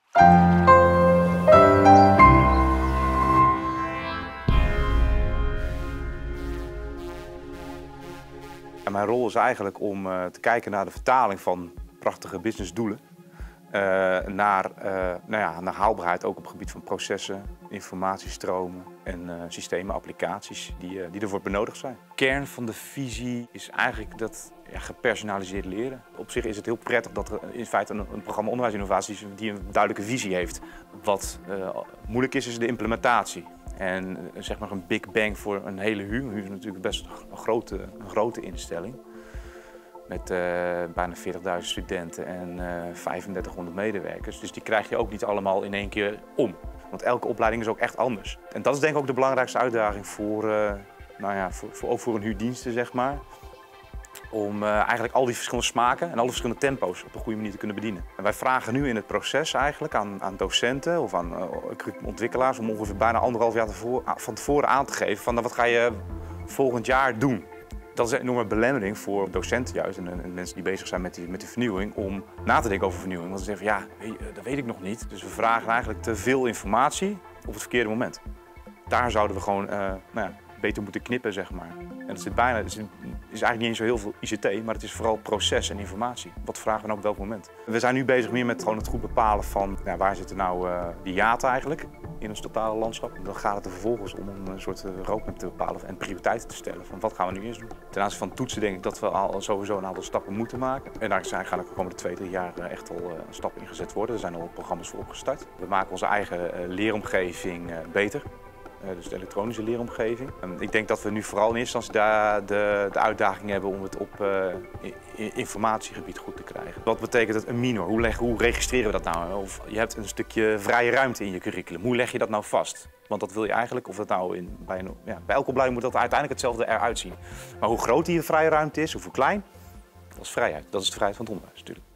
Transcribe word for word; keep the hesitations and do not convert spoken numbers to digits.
En mijn rol is eigenlijk om uh, te kijken naar de vertaling van prachtige businessdoelen uh, naar, uh, nou ja, naar haalbaarheid, ook op het gebied van processen, informatiestromen en uh, systemen, applicaties die, uh, die ervoor benodigd zijn. De kern van de visie is eigenlijk dat ja, gepersonaliseerd leren. Op zich is het heel prettig dat er in feite een, een programma onderwijsinnovatie is die een duidelijke visie heeft. Wat uh, moeilijk is, is de implementatie. En uh, zeg maar een big bang voor een hele H U. Een H U is natuurlijk best een grote, een grote instelling. Met uh, bijna veertigduizend studenten en uh, vijfendertighonderd medewerkers. Dus die krijg je ook niet allemaal in één keer om. Want elke opleiding is ook echt anders. En dat is denk ik ook de belangrijkste uitdaging voor, uh, nou ja, voor, voor, ook voor een H U-diensten, zeg maar. Om uh, eigenlijk al die verschillende smaken en alle verschillende tempo's op een goede manier te kunnen bedienen. En wij vragen nu in het proces eigenlijk aan, aan docenten of aan uh, ontwikkelaars om ongeveer bijna anderhalf jaar tevoren, van tevoren aan te geven van nou, wat ga je volgend jaar doen. Dat is een enorme belemmering voor docenten juist en, en mensen die bezig zijn met die, met die vernieuwing om na te denken over vernieuwing. Want ze zeggen van ja, dat weet ik nog niet. Dus we vragen eigenlijk te veel informatie op het verkeerde moment. Daar zouden we gewoon uh, nou ja, beter moeten knippen, zeg maar. En het zit bijna, het is, is eigenlijk niet eens zo heel veel I C T, maar het is vooral proces en informatie. Wat vragen we nou op welk moment? We zijn nu bezig meer met gewoon het goed bepalen van ja, waar zitten nou uh, die hiaten eigenlijk in ons totale landschap. En dan gaat het er vervolgens om een soort uh, roadmap te bepalen en prioriteiten te stellen van wat gaan we nu eerst doen. Ten aanzien van toetsen denk ik dat we al sowieso een aantal stappen moeten maken. En daar zijn gaan de komende twee, drie jaar uh, echt al uh, stappen in gezet worden. Er zijn al programma's voor opgestart. We maken onze eigen uh, leeromgeving uh, beter. Uh, dus de elektronische leeromgeving. Um, ik denk dat we nu vooral in eerste instantie de, de, de uitdaging hebben om het op uh, in, informatiegebied goed te krijgen. Wat betekent het een minor? Hoe, leg, hoe registreren we dat nou? Of je hebt een stukje vrije ruimte in je curriculum. Hoe leg je dat nou vast? Want dat wil je eigenlijk, of dat nou in, bij, een, ja, bij elke opleiding moet dat uiteindelijk hetzelfde eruit zien. Maar hoe groot die vrije ruimte is, of hoe klein, dat is vrijheid. Dat is de vrijheid van het onderwijs natuurlijk.